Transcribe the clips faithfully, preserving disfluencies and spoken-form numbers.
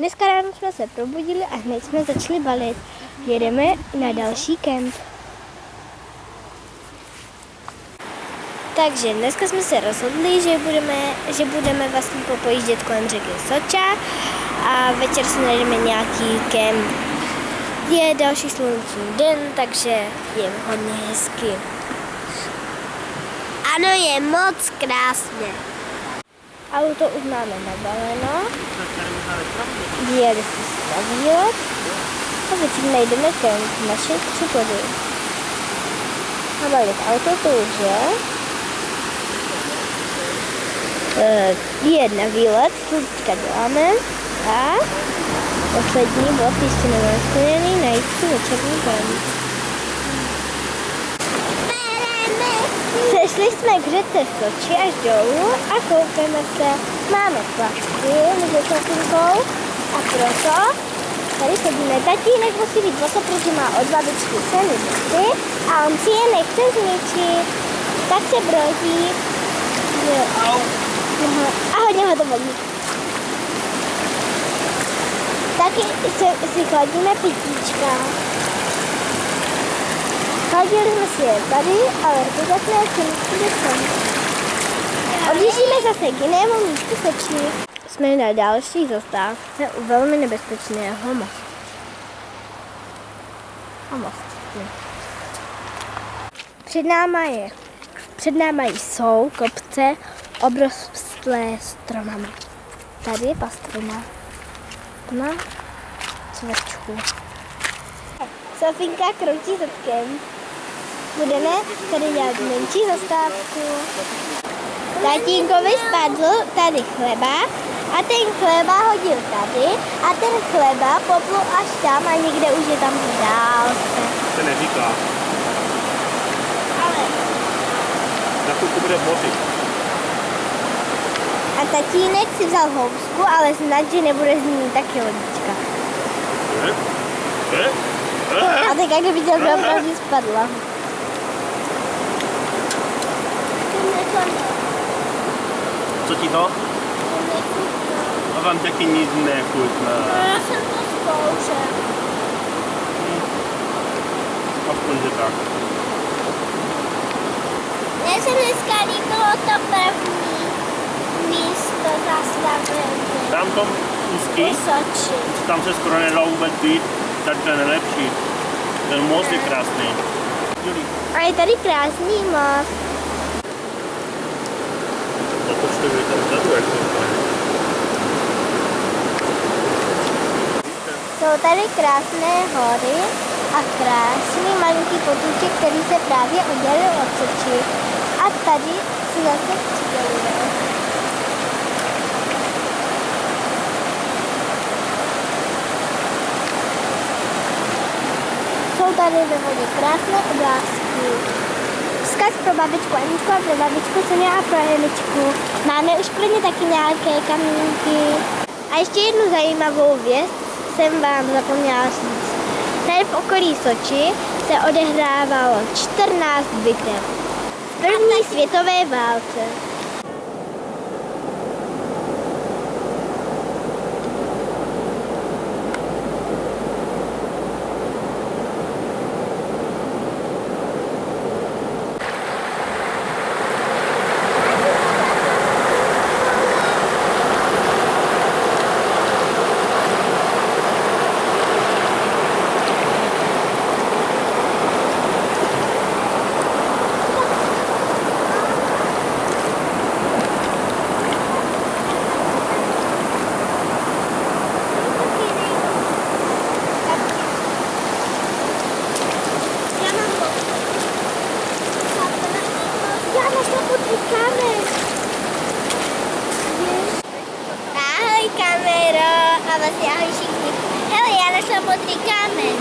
Dneska ráno jsme se probudili a hned jsme začali balit. Jedeme na další kemp. Takže dneska jsme se rozhodli, že budeme, že budeme vlastně popojíždět kolem řeky Soča a večer si najdeme nějaký kemp. Je další sluneční den, takže je hodně hezky. Ano, je moc krásně. Auto už máme nabaleno. Vyjeli jsme si na výlet a večer najdeme kemp naše tři body. Nabalit auto to už je. Jet na výlet, to teďka děláme. A poslední bod ještě nemáme splněný, najít si večerní kemp. Sešli jsme k řece Soči až dolů a koupíme se. Máme plavky mezi kopinkou a proto tady sedíme. Tatínek musí být boso, protože má od babičky seny boty a on si je nechce zničit. Tak se brodí. A hodně ho to bolí. Taky si chladíme pitíčka. Chladili jsme si je tady, ale teďka jsme je přemýšleli sem. Odjíždíme zase k jinému místu Soči. Jsme na další zastávce u velmi nebezpečného mostu. A most. Před náma, je, před náma jsou kopce obrostlé stromami. Tady je pastrina na cvrčku. Sofinka kroutí zadkem. Budeme tady dělat menší zastávku. Tatínkovi spadl tady chleba a ten chleba hodil tady a ten chleba poplul až tam a někde už je tam v dálce. Se neříká. Ale. Na chvilku bude moři. A tatínek si vzal housku, ale snad, že nebude z ní taky lodička. Ne? Ne? A tak jak viděl, že opravdu spadla. Co ti to? A vám taky nic nechutná. No, já jsem to zkoušel. Hm. Aspoň, že tak. Mně se dneska líbilo to první místo zastavení. Tam to úzký, tam se skoro nedá vůbec být, tady to je nejlepší. Ten most je krásný. A je tady krásný most. Započte, že tam vzadu, jak to je. Jsou tady krásné hory a krásný malinký potůček, který se právě udělil od Soči. A tady si zase přiděluje. Jsou tady ve vodě krásné oblázky. Vzkaz pro babičku Aničku a pro babičku Soňu a pro Aničku. Máme už pro ně taky nějaké kamínky. A ještě jednu zajímavou věc jsem vám zapomněla říct. Tady v okolí Soči se odehrávalo čtrnáct bitev v první světové válce. Ahoj kamero, a vlastně ahoj všichni. Hele, já našla modrý kámen.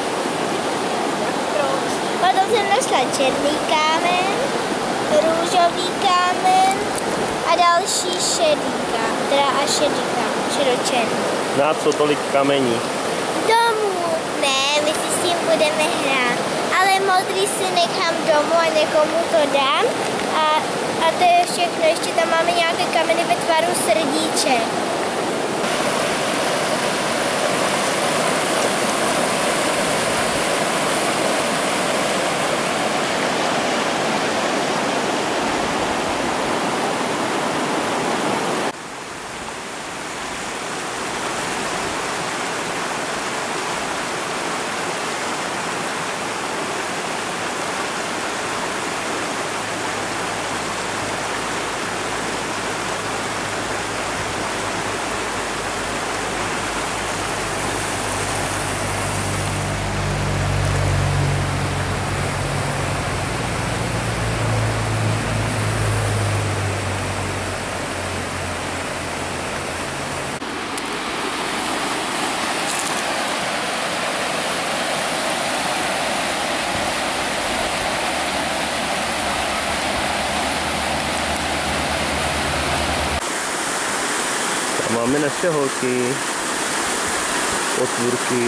Potom jsem našla černý kámen, růžový kámen a další šedý kámen, teda a šedý kámen, šedočerný. Na co tolik kamení? Domů, ne, my si s tím budeme hrát, ale modrý si nechám domů a někomu to dám. A, a to je všechno, ještě tam máme nějaké kameny ve tvaru srdíček. máme naše holky, otvůrky.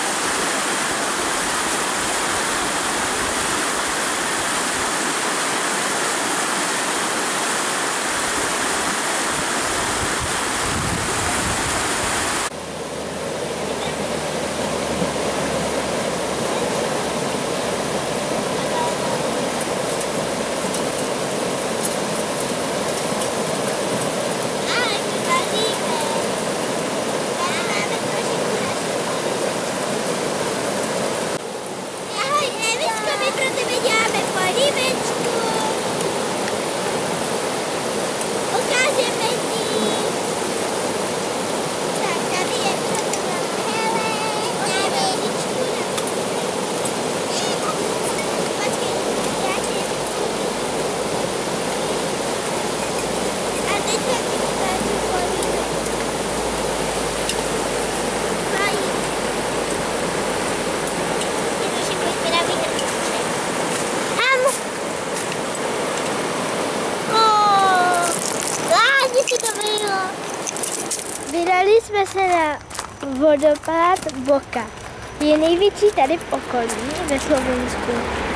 Vydali jsme se na vodopád Boka. Je největší tady v okolí, ve Slovinsku.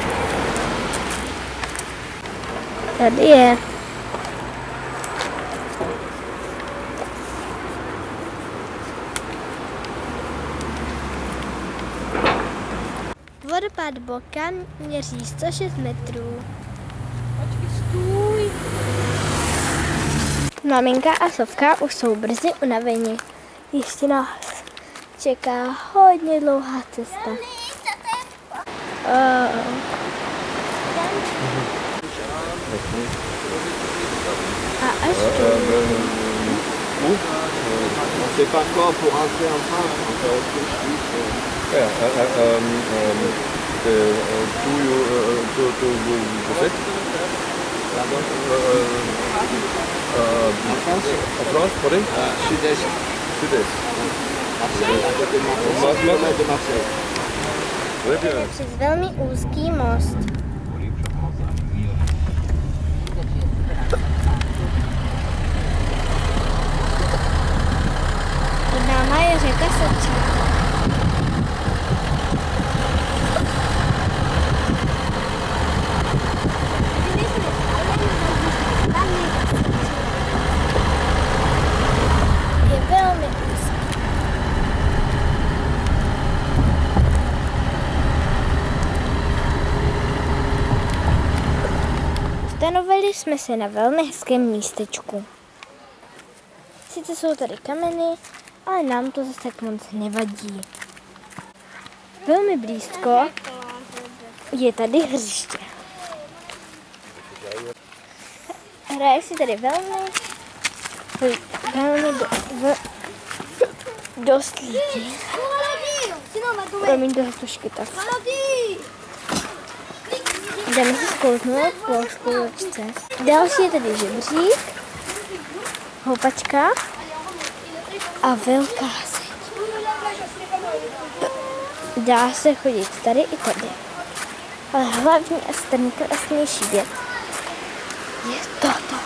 Tady je. Vodopád Boka měří sto šest metrů. Počkej, stůj! Maminka a Sofka už jsou brzy unaveni. Ještě nás čeká hodně dlouhá cesta. Oh. A až tu. C'est pas quoi pour rentrer en France, on peut autre Yeah, uh, um, um, uh, do you uh, do, do you visit là-bas. uh, uh, En France, en France, pardon? euh, sud-est, Sud-Est. Marseille, à côté de Marseille, Mas- cinq kilomètres de Marseille. Très bien. Přes velmi úzký most. Pod náma je řeka Seča. Je velmi úzký. Stanovili jsme se na velmi hezkém místečku. Sice jsou tady kameny, ale nám to zase tak moc nevadí. Velmi blízko je tady hřiště. Hraje si tady velmi, velmi do, v, dost lidí. Promiň, do hatušky tak. Jdeme si zkouknout po spolučce. Další je tady žebřík, houpačka a velká zeď. Dá se chodit tady i tady. Ale hlavní a ten nejkrásnější věc je toto.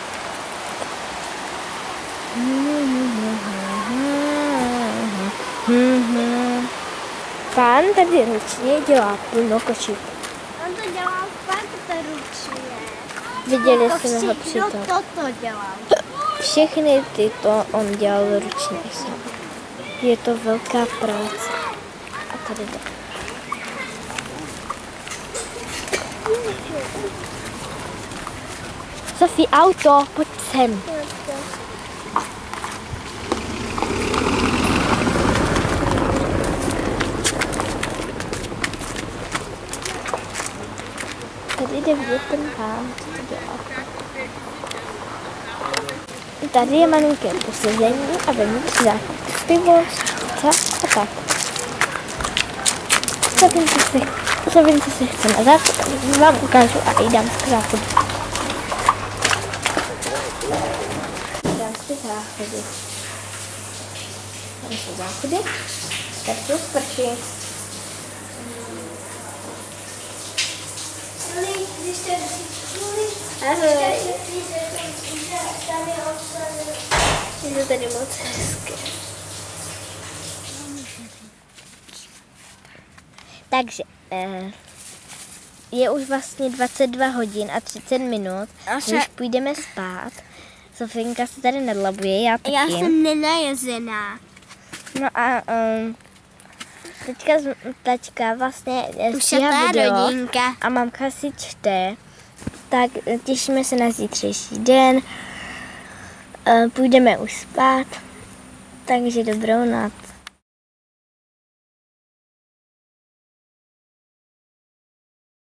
Pán tady ručně dělá plno košíků. On to dělal fakt ručně. Viděli jsme ho přitom. Toto dělal. Všechny tyto on dělal ručně sám. Je to velká práce. A tady jde. Sofie, auto, pojď sem. Tady jde vidět ten pán, co to dělá. Tady je malinké posezení a vevnitř záchod. Pivo, srdce a tak. Sovince se, Sovince se chce na záchod, takže vám ukážu a i dám k záchodu. Dám si záchody. Dám si záchody. Tak to sprší. to tady moc hezky. Takže eh, je už vlastně dvacet dva hodin a třicet minut, Aše- když půjdeme spát. Sofinka se tady nadlabuje, já taky. Já jsem nenajezená. No a um, teďka, z- tačka vlastně eh, Už stříhá je ta video rodinka. a mamka si čte. Tak eh, těšíme se na zítřejší den. Eh, Půjdeme už spát, takže dobrou noc.